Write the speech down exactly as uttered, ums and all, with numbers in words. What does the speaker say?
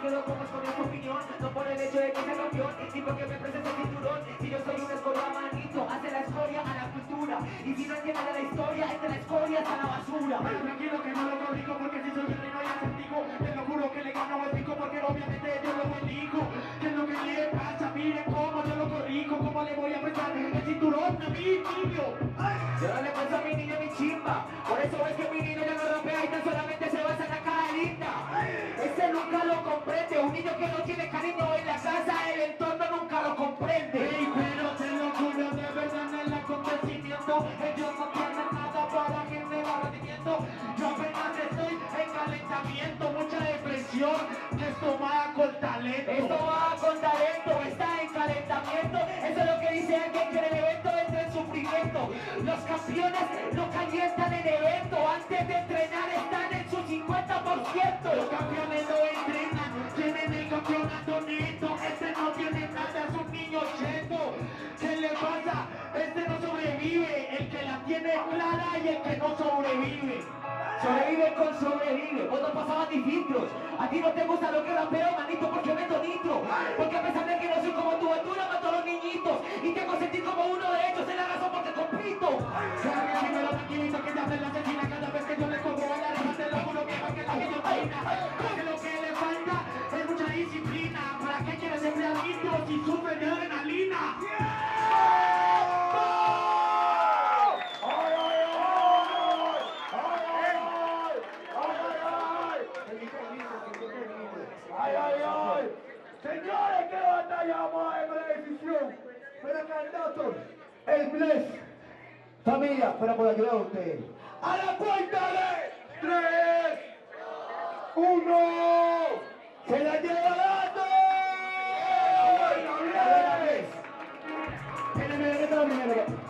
quedo como es con esta opinión, no por el hecho de que sea campeón, ni porque me presente el cinturón. Si yo soy un escoria, manito, hace la escoria a la cultura. Y si no entiendes de la historia, entre la escoria hasta la basura. Pero tranquilo que no lo corrijo, porque si soy el reino y acertijo, te lo juro que le gano el pico, porque obviamente yo lo elijo. ¿Qué es lo que le pasa? Miren cómo yo lo corrijo, cómo le voy a prestar el cinturón a mi niño. ¡Ay! Yo no le paso a mi niño mi chimba, por eso es que mi niño ya no rapea y tan solamente se basa en la cara linda. Ese nunca lo comprende, un niño que no tiene cariño en la casa, el entorno nunca lo comprende. Hey, pero te lo juro de verdad en el acontecimiento, ellos no tienen nada para generar rendimiento. Yo apenas estoy en calentamiento, mucha depresión, que esto va con talento. Esto va con talento, está en calentamiento, eso es lo que dice alguien que en el evento entra en sufrimiento. Los campeones no calientan en evento, antes de entrenar están en su cincuenta por ciento. Los campeones no entrenan, tienen el campeonato neto. Este no tiene nada, es un niño cheto. ¿Qué le pasa? Este no sobrevive, el que la tiene clara y el que no sobrevive. Sobrevive con sobrevive, vos no pasabas ni filtros. A ti no te gusta lo que rapeo, manito, porque meto nitro. Porque a pesar de que no soy como tu altura, mato a los niñitos. Y te hago sentir como uno de ellos, es la razón porque compito. Sabes, dímelo tranquilito que te hace la asesina cada vez que yo le cojo a la reja, te lo juro que va que la guillotina. Porque lo que le falta es mucha disciplina. ¿Para qué quieres ser realito si sufre de adrenalina? ¡Ay, ay, ay! Señores, ¿qué batalla vamos a ver con la decisión? Pero candidatos, el Bless. Familia, fuera por ayudar a ustedes. ¡A la cuenta de tres, uno! ¡Se la lleva dando! ¡Viene, viene, viene, viene, viene, viene, viene, viene, viene,